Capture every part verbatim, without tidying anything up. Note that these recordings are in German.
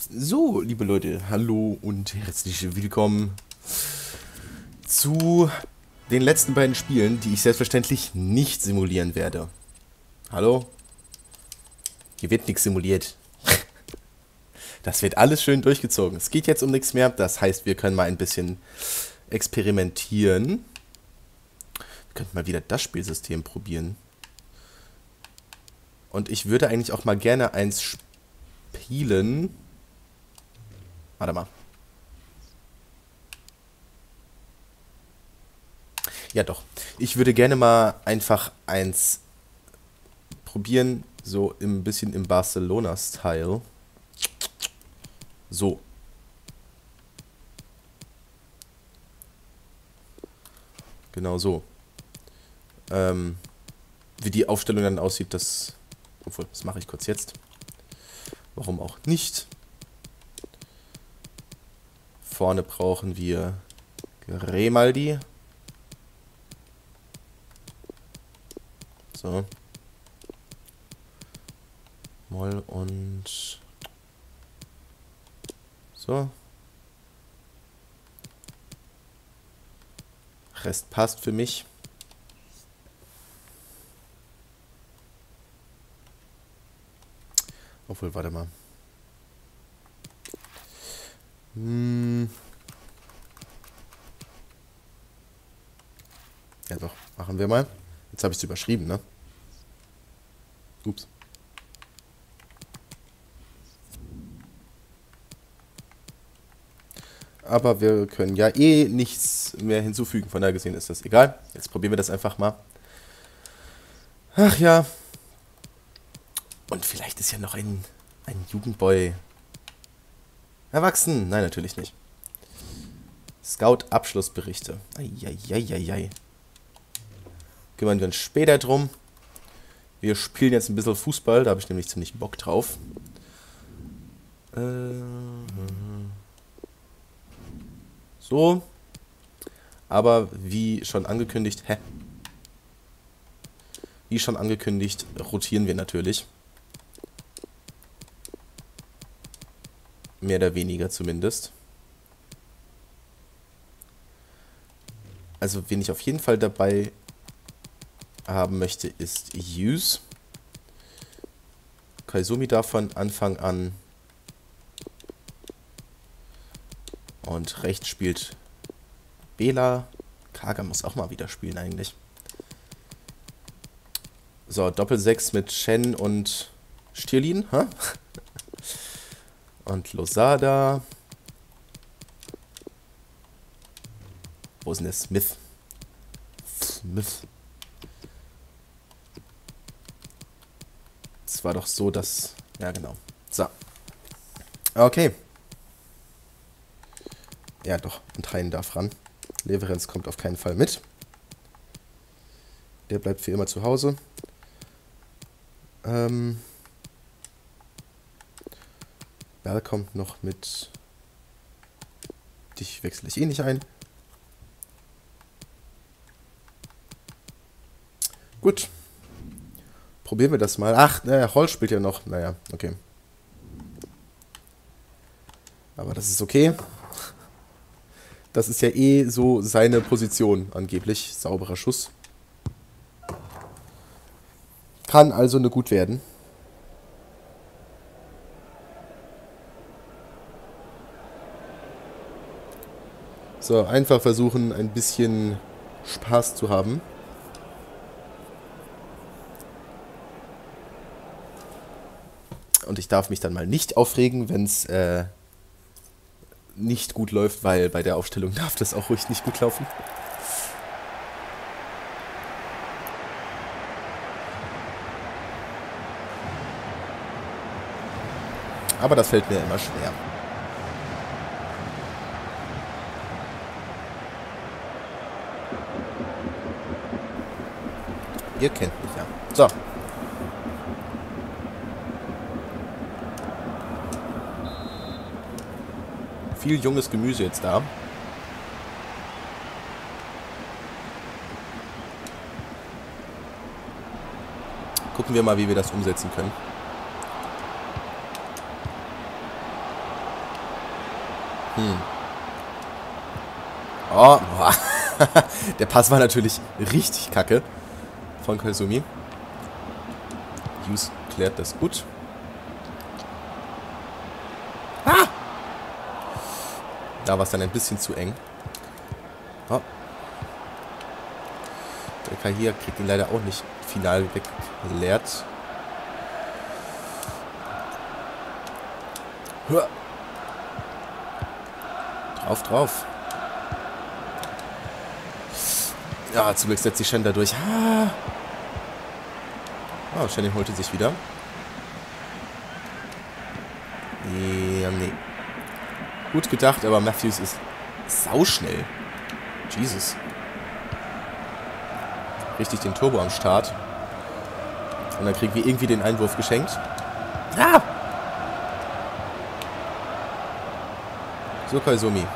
So, liebe Leute, hallo und herzlich willkommen zu den letzten beiden Spielen, die ich selbstverständlich nicht simulieren werde. Hallo? Hier wird nichts simuliert. Das wird alles schön durchgezogen. Es geht jetzt um nichts mehr, das heißt, wir können mal ein bisschen experimentieren. Wir könnten mal wieder das Spielsystem probieren. Und ich würde eigentlich auch mal gerne eins spielen. Warte mal. Ja doch. Ich würde gerne mal einfach eins probieren, so ein bisschen im Barcelona-Style. So. Genau so. Ähm, wie die Aufstellung dann aussieht, das... Obwohl, das mache ich kurz jetzt. Warum auch nicht? Vorne brauchen wir Grimaldi. So. Moll und... So. Rest passt für mich. Obwohl, warte mal. Hm. Ja doch, machen wir mal. Jetzt habe ich es überschrieben, ne? Ups. Aber wir können ja eh nichts mehr hinzufügen, von daher gesehen ist das egal. Jetzt probieren wir das einfach mal. Ach ja. Und vielleicht ist ja noch ein, ein Jugendboy erwachsen. Nein, natürlich nicht. Scout-Abschlussberichte. Eieieiei. Kümmern wir uns später drum. Wir spielen jetzt ein bisschen Fußball, da habe ich nämlich ziemlich Bock drauf. Äh, so. Aber wie schon angekündigt, hä? Wie schon angekündigt, rotieren wir natürlich. Mehr oder weniger zumindest. Also, wen ich auf jeden Fall dabei haben möchte, ist Use. Kaizumi darf von Anfang an. Und rechts spielt Bela. Kaga muss auch mal wieder spielen eigentlich. So, Doppel sechs mit Shen und Stierlin. Hä? Und Losada. Wo ist denn der Smith? Smith. Es war doch so, dass... Ja, genau. So. Okay. Ja, doch. Und Hein darf ran. Leverenz kommt auf keinen Fall mit. Der bleibt für immer zu Hause. Ähm... Bell kommt noch mit. Dich wechsle ich eh nicht ein. Gut. Probieren wir das mal. Ach, naja, Hall spielt ja noch. Naja, okay. Aber das ist okay. Das ist ja eh so seine Position, angeblich. Sauberer Schuss. Kann also nur gut werden. So, einfach versuchen, ein bisschen Spaß zu haben. Und ich darf mich dann mal nicht aufregen, wenn es äh, nicht gut läuft, weil bei der Aufstellung darf das auch ruhig nicht gut laufen. Aber das fällt mir immer schwer. Ihr kennt mich ja. So. Viel junges Gemüse jetzt da. Gucken wir mal, wie wir das umsetzen können. Hm. Oh, der Pass war natürlich richtig kacke von Koizumi. Hughes klärt das gut. Ah! Da war es dann ein bisschen zu eng. Oh. Der Kahir kriegt ihn leider auch nicht final weggeleert. Drauf, drauf. Ja, zum Glück setzt sich Shen da durch. Ah. Oh, Shen holte sich wieder. Ja, nee. Gut gedacht, aber Matthews ist sauschnell. Jesus. Richtig den Turbo am Start. Und dann kriegen wir irgendwie den Einwurf geschenkt. Ah! So, Koizumi.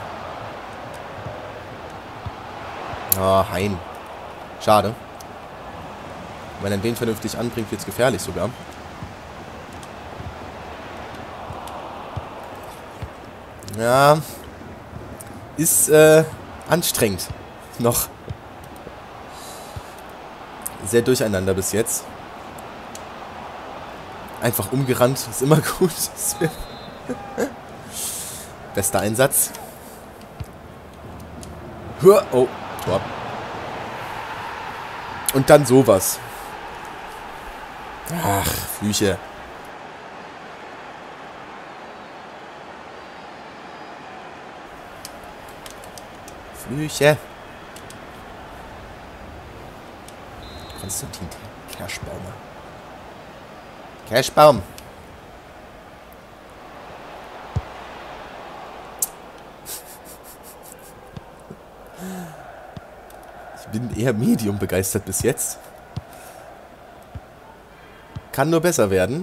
Ah, oh, Hein. Schade. Wenn er den vernünftig anbringt, wird es gefährlich sogar. Ja. Ist äh, anstrengend. Noch. Sehr durcheinander bis jetzt. Einfach umgerannt. Ist immer gut. Bester Einsatz. Oh, Tor. Und dann sowas. Ach, Flüche. Flüche. Konstantin Kerschbaumer. Kerschbaum. Ich bin eher Medium begeistert bis jetzt. Kann nur besser werden.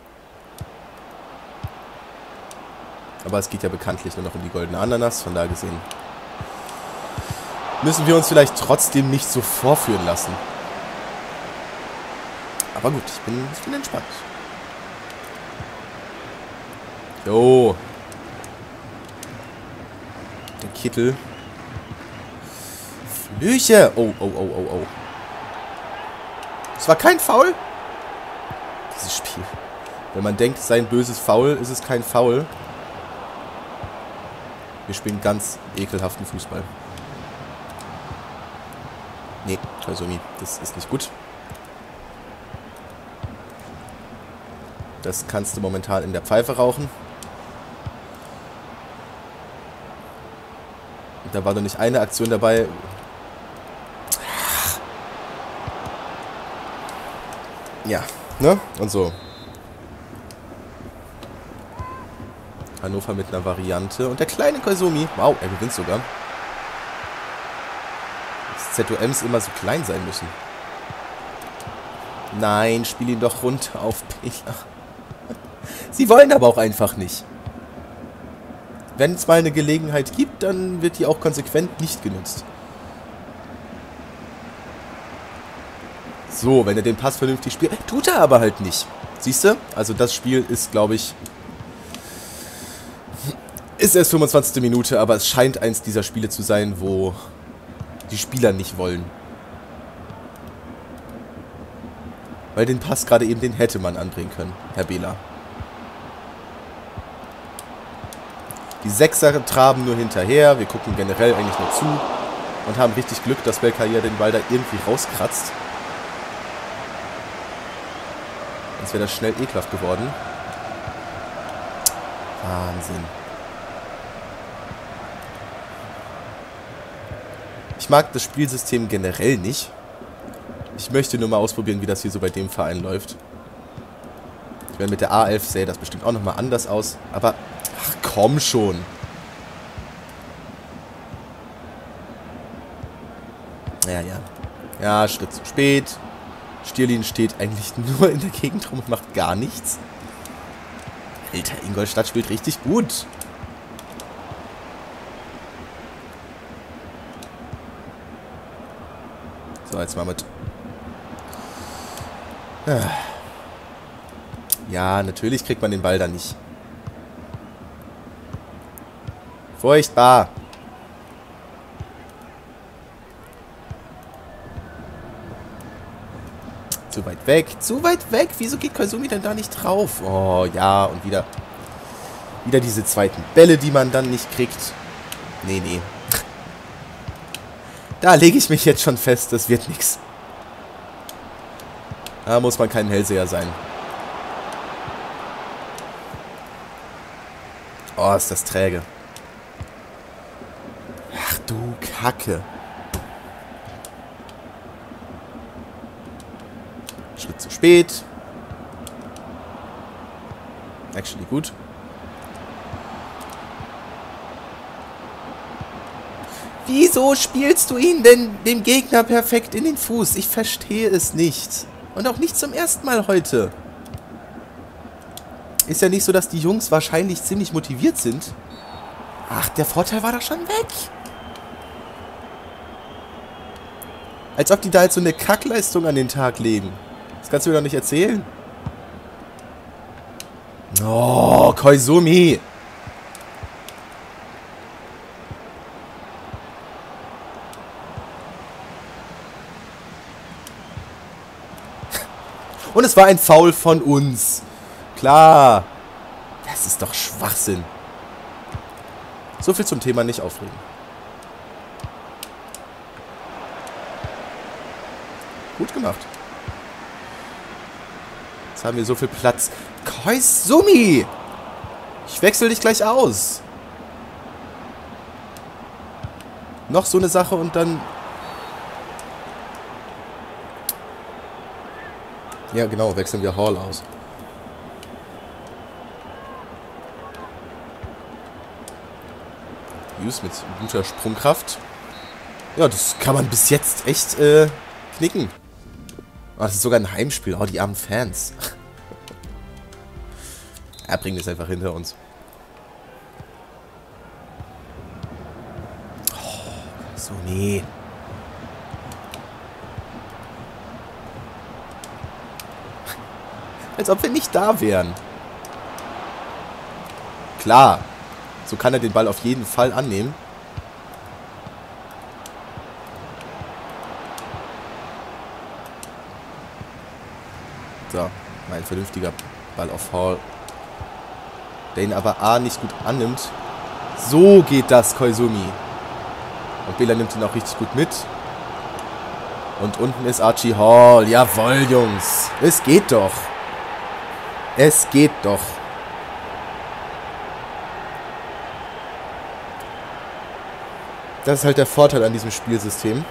Aber es geht ja bekanntlich nur noch um die goldene Ananas, von da gesehen. Müssen wir uns vielleicht trotzdem nicht so vorführen lassen. Aber gut, ich bin, ich bin entspannt. Jo. Der Kittel. Flüche. Oh, oh, oh, oh, oh. Es war kein Foul. Dieses Spiel. Wenn man denkt, es sei ein böses Foul, ist es kein Foul. Wir spielen ganz ekelhaften Fußball. Nee, Koizumi, das ist nicht gut. Das kannst du momentan in der Pfeife rauchen. Da war doch nicht eine Aktion dabei. Ja, ne? Und so. Hannover mit einer Variante. Und der kleine Koizumi. Wow, er gewinnt sogar. Dass Z O Ms immer so klein sein müssen. Nein, spiel ihn doch runter auf Pela. Sie wollen aber auch einfach nicht. Wenn es mal eine Gelegenheit gibt, dann wird die auch konsequent nicht genutzt. So, wenn er den Pass vernünftig spielt. Tut er aber halt nicht. Siehst du? Also das Spiel ist, glaube ich... Ist erst fünfundzwanzigste Minute, aber es scheint eins dieser Spiele zu sein, wo die Spieler nicht wollen. Weil den Pass gerade eben, den hätte man anbringen können, Herr Bela. Die Sechser traben nur hinterher. Wir gucken generell eigentlich nur zu. Und haben richtig Glück, dass Belkaya den Ball da irgendwie rauskratzt. Sonst wäre das schnell ekelhaft geworden. Wahnsinn. Ich mag das Spielsystem generell nicht. Ich möchte nur mal ausprobieren, wie das hier so bei dem Verein läuft. Ich meine, mit der A elf sähe das bestimmt auch nochmal anders aus. Aber, ach komm schon. Ja, ja. Ja, Schritt zu spät. Stierlin steht eigentlich nur in der Gegend rum und macht gar nichts. Alter, Ingolstadt spielt richtig gut. So, jetzt mal mit... Ja, natürlich kriegt man den Ball da nicht Furchtbar. Zu weit weg. Zu weit weg. Wieso geht Koizumi denn da nicht drauf? Oh, ja. Und wieder... Wieder diese zweiten Bälle, die man dann nicht kriegt. Nee, nee. Da lege ich mich jetzt schon fest. Das wird nichts. Da muss man kein Hellseher sein. Oh, ist das träge. Ach du Kacke. Schritt zu spät. Actually gut. Wieso spielst du ihn denn dem Gegner perfekt in den Fuß? Ich verstehe es nicht. Und auch nicht zum ersten Mal heute. Ist ja nicht so, dass die Jungs wahrscheinlich ziemlich motiviert sind. Ach, der Vorteil war doch schon weg. Als ob die da jetzt so eine Kackleistung an den Tag legen. Das kannst du mir doch nicht erzählen. Oh, Koizumi. Und es war ein Foul von uns. Klar. Das ist doch Schwachsinn. So viel zum Thema nicht aufregen. Gut gemacht. Jetzt haben wir so viel Platz. Koizumi! Ich wechsle dich gleich aus. Noch so eine Sache und dann... Ja, genau, wechseln wir Hall aus. Hughes mit guter Sprungkraft. Ja, das kann man bis jetzt echt äh, knicken. Oh, das ist sogar ein Heimspiel. Oh, die armen Fans. Er bringt es einfach hinter uns. Oh, so, nee. Als ob wir nicht da wären. Klar. So kann er den Ball auf jeden Fall annehmen. So, ein vernünftiger Ball auf Hall. Der ihn aber A nicht gut annimmt. So geht das, Koizumi. Und Bela nimmt ihn auch richtig gut mit. Und unten ist Archie Hall. Jawohl, Jungs. Es geht doch. Es geht doch. Das ist halt der Vorteil an diesem Spielsystem.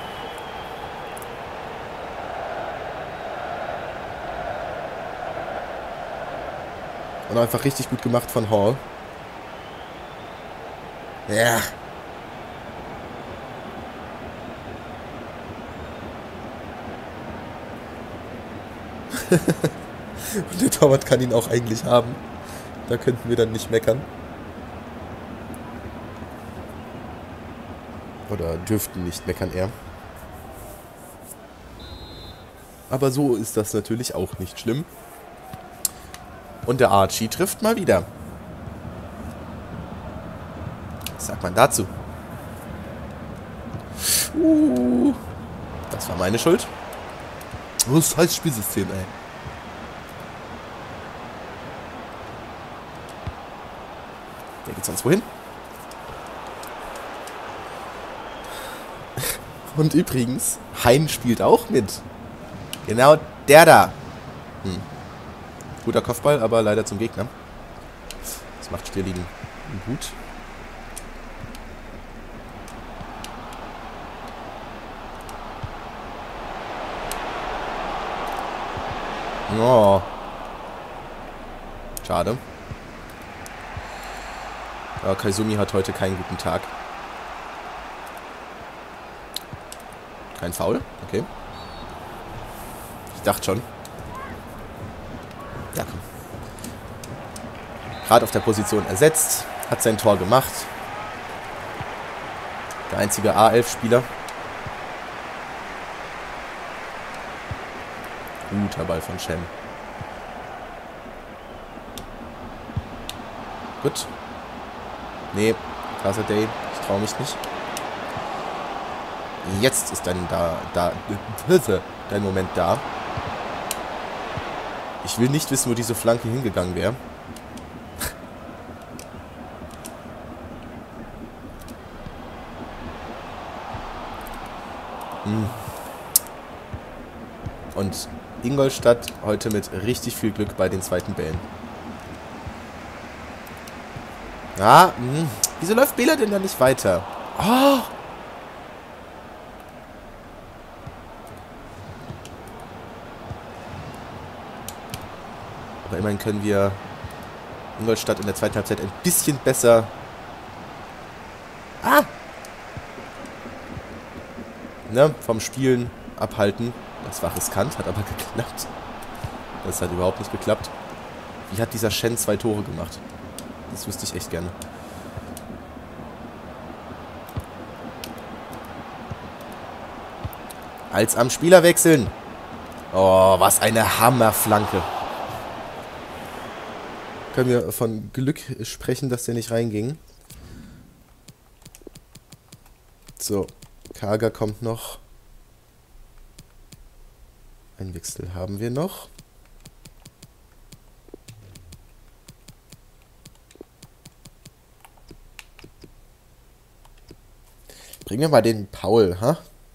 Und einfach richtig gut gemacht von Hall. Ja. Und der Torwart kann ihn auch eigentlich haben. Da könnten wir dann nicht meckern. Oder dürften nicht meckern eher. Aber so ist das natürlich auch nicht schlimm. Und der Archie trifft mal wieder. Was sagt man dazu? Uh, das war meine Schuld. Was heißt Spielsystem, ey? Der geht sonst wohin? Und übrigens, Hein spielt auch mit. Genau der da. Hm. Guter Kopfball, aber leider zum Gegner. Das macht Stierliegen gut. Oh. Schade. Aber Koizumi hat heute keinen guten Tag. Kein Foul? Okay. Ich dachte schon. Ja, komm. Gerade auf der Position ersetzt. Hat sein Tor gemacht. Der einzige A elf Spieler. Guter Ball von Shen. Gut. Nee, Casadei, ich traue mich nicht. Jetzt ist dein da, da, dein Moment da. Ich will nicht wissen, wo diese Flanke hingegangen wäre. hm. Und Ingolstadt heute mit richtig viel Glück bei den zweiten Bällen. Ja, mh. Wieso läuft Bela denn da nicht weiter? Oh! Aber immerhin können wir Ingolstadt in der zweiten Halbzeit ein bisschen besser... Ah! Ne, vom Spielen abhalten. Das war riskant, hat aber geklappt. Das hat überhaupt nicht geklappt. Wie hat dieser Shen zwei Tore gemacht? Das wüsste ich echt gerne. Als am Spieler wechseln. Oh, was eine Hammerflanke. Können wir von Glück sprechen, dass der nicht reinging. So, Kaga kommt noch. Ein Wechsel haben wir noch. Bringen wir mal den Paul, ha?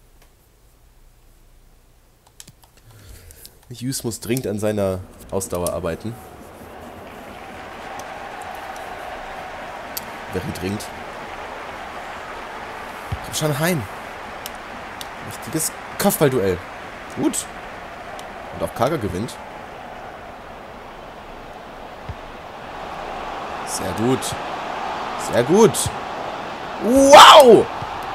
Hughes muss dringend an seiner Ausdauer arbeiten. Wäre dringend. Komm schon heim. Richtiges Kopfballduell. Gut. Und auch Kaga gewinnt. Sehr gut. Sehr gut. Wow!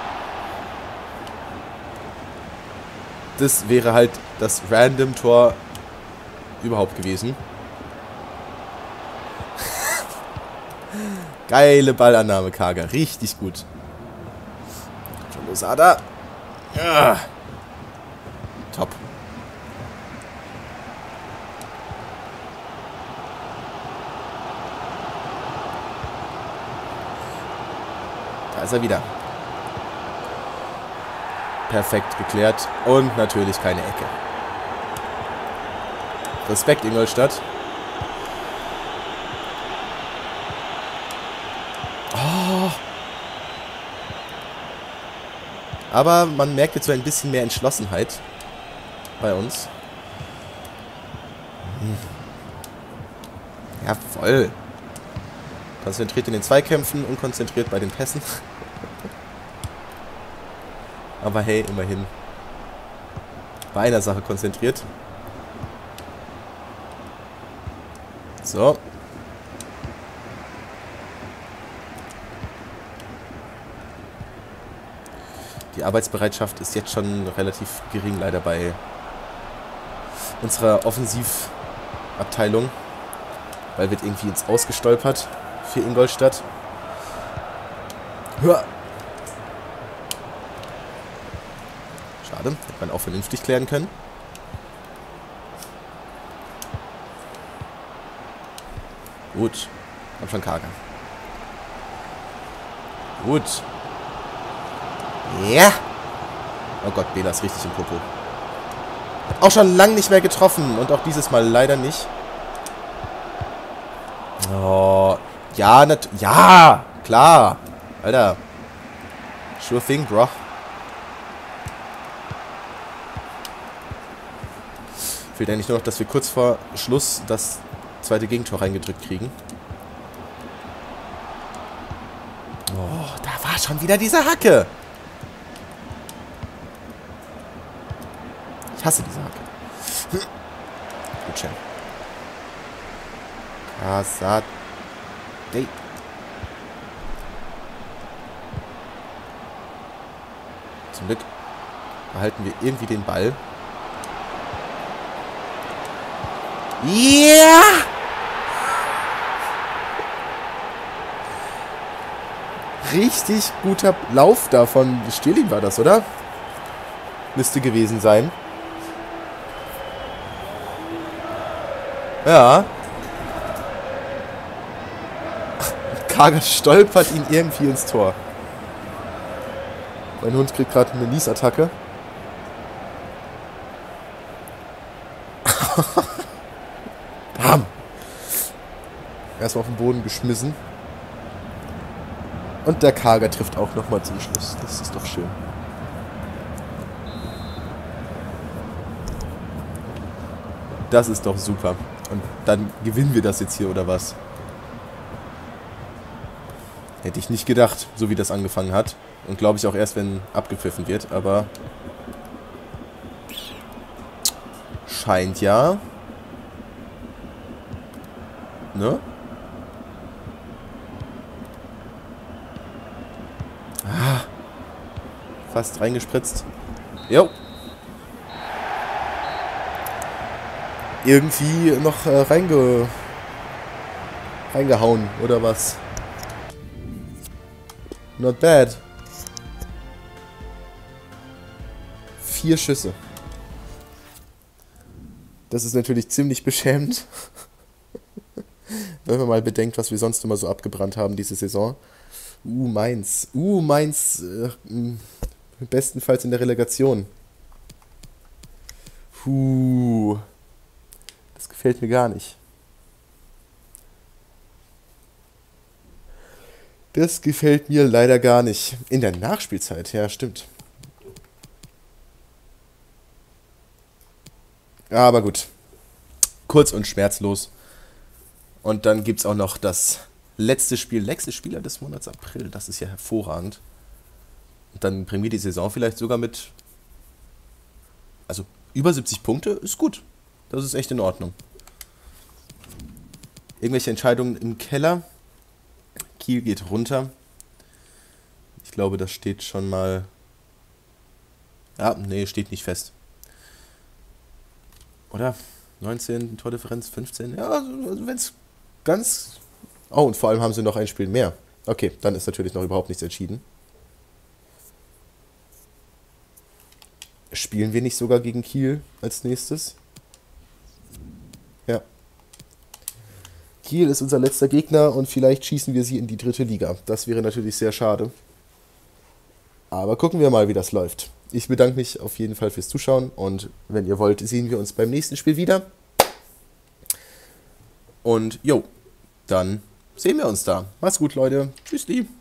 Das wäre halt das Random-Tor überhaupt gewesen. Geile Ballannahme, Kaga. Richtig gut. Schon Losada. Ja. Top. Da ist er wieder. Perfekt geklärt. Und natürlich keine Ecke. Respekt, Ingolstadt. Oh. Aber man merkt jetzt so ein bisschen mehr Entschlossenheit bei uns. Hm. Ja, voll. Konzentriert in den Zweikämpfen, unkonzentriert bei den Pässen. Aber hey, immerhin. Bei einer Sache konzentriert. So. Die Arbeitsbereitschaft ist jetzt schon relativ gering, leider bei unserer Offensivabteilung. Weil wird irgendwie ins Ausgestolpert für Ingolstadt. Hör! Schade, hätte man auch vernünftig klären können. Gut. Komm schon, Kaga. Gut. Ja. Oh Gott, Bela ist richtig im Popo. Hat auch schon lange nicht mehr getroffen. Und auch dieses Mal leider nicht. Oh. Ja, nat ja. Klar. Alter. Sure thing, bro. Fehlt eigentlich nur noch, dass wir kurz vor Schluss das zweite Gegentor reingedrückt kriegen. Oh, da war schon wieder diese Hacke. Ich hasse diese Hacke. Gut, Chen. Casadei. Zum Glück behalten wir irgendwie den Ball. Ja! Yeah! Richtig guter Lauf da von Stirling war das, oder? Müsste gewesen sein. Ja. Kager stolpert ihn irgendwie ins Tor. Mein Hund kriegt gerade eine Niesattacke. Bam! Erstmal auf den Boden geschmissen. Und der Kager trifft auch nochmal zum Schluss. Das ist doch schön. Das ist doch super. Und dann gewinnen wir das jetzt hier, oder was? Hätte ich nicht gedacht, so wie das angefangen hat. Und glaube ich auch erst, wenn abgepfiffen wird. Aber scheint ja. Ne? Ah. Fast reingespritzt. Jo. Irgendwie noch äh, reinge reingehauen, oder was? Not bad. Vier Schüsse. Das ist natürlich ziemlich beschämend. Wenn man mal bedenkt, was wir sonst immer so abgebrannt haben diese Saison. Uh, Mainz. Uh, Mainz. Äh, bestenfalls in der Relegation. Puh. Das gefällt mir gar nicht. Das gefällt mir leider gar nicht. In der Nachspielzeit, ja, stimmt. Aber gut. Kurz und schmerzlos. Und dann gibt es auch noch das letzte Spiel, letzte Spieler des Monats April. Das ist ja hervorragend. Und dann bringen wir die Saison vielleicht sogar mit... Also über siebzig Punkte ist gut. Das ist echt in Ordnung. Irgendwelche Entscheidungen im Keller. Kiel geht runter. Ich glaube, das steht schon mal... Ja, nee, steht nicht fest. Oder? neunzehn, Tordifferenz, fünfzehn. Ja, also wenn es ganz... Oh, und vor allem haben sie noch ein Spiel mehr. Okay, dann ist natürlich noch überhaupt nichts entschieden. Spielen wir nicht sogar gegen Kiel als nächstes? Ja. Kiel ist unser letzter Gegner und vielleicht schießen wir sie in die dritte Liga. Das wäre natürlich sehr schade. Aber gucken wir mal, wie das läuft. Ich bedanke mich auf jeden Fall fürs Zuschauen und wenn ihr wollt, sehen wir uns beim nächsten Spiel wieder. Und jo, dann sehen wir uns da. Macht's gut, Leute. Tschüssli.